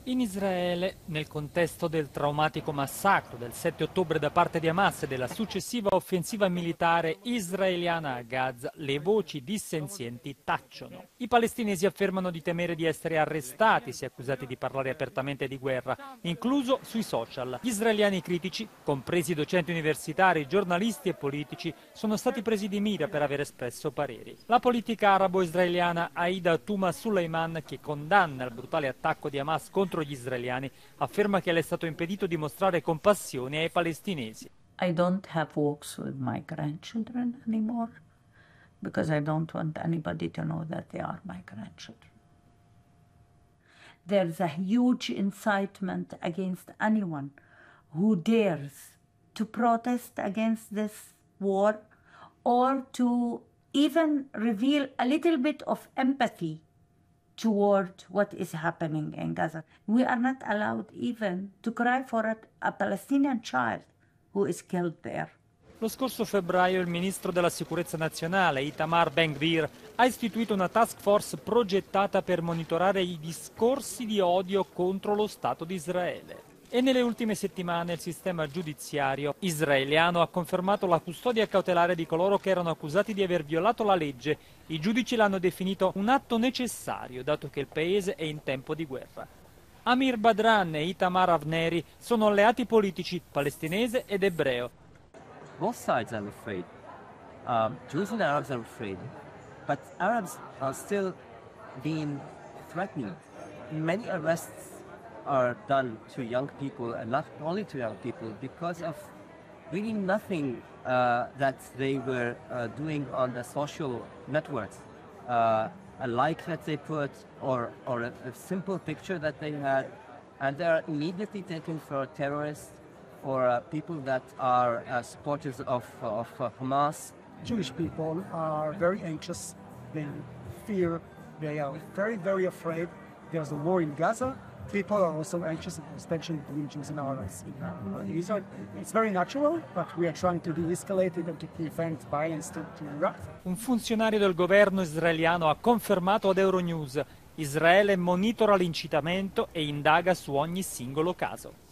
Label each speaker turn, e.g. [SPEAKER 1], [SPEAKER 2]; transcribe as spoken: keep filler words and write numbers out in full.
[SPEAKER 1] In Israele, nel contesto del traumatico massacro del sette ottobre da parte di Hamas e della successiva offensiva militare israeliana a Gaza, le voci dissenzienti tacciono. I palestinesi affermano di temere di essere arrestati se accusati di parlare apertamente di guerra, incluso sui social. Gli israeliani critici, compresi docenti universitari, giornalisti e politici, sono stati presi di mira per aver espresso pareri. La politica arabo-israeliana Aida Tuma Suleiman, che condanna il brutale attacco di Hamas contro gli israeliani, afferma che le è stato impedito di mostrare compassione ai palestinesi.
[SPEAKER 2] I don't have walks with my grandchildren anymore because I don't want anybody to know that they are my grandchildren. There's a huge incitement against anyone who dares to protest against this war or to even reveal a little bit of empathy toward what is happening in Gaza. We are not allowed even to cry for a, a Palestinian child who is killed there.
[SPEAKER 1] Lo scorso febbraio il ministro della sicurezza nazionale, Itamar Ben-Gvir, ha istituito una task force progettata per monitorare i discorsi di odio contro lo Stato di Israele. E nelle ultime settimane il sistema giudiziario israeliano ha confermato la custodia cautelare di coloro che erano accusati di aver violato la legge. I giudici l'hanno definito un atto necessario, dato che il paese è in tempo di guerra. Amir Badran e Itamar Avneri sono alleati politici palestinese ed ebreo.
[SPEAKER 3] Both sides, I'm afraid. Uh, Jews and Arabs are afraid, but Arabs are still being threatened. Many arrests are done to young people, and not only to young people, because of really nothing uh, that they were uh, doing on the social networks. Uh, a like that they put, or, or a, a simple picture that they had, and they are immediately taken for terrorists, or uh, people that are uh, supporters of, of uh, Hamas.
[SPEAKER 4] Jewish people are very anxious, they fear, they are very, very afraid. There's a war in Gaza. People are also anxious, especially between Jews and Arabs. It's very natural, but we are trying to de-escalate it and to prevent violence to, to erupt.
[SPEAKER 1] Un funzionario del governo israeliano ha confermato ad Euronews: Israele monitora l'incitamento e indaga su ogni singolo caso.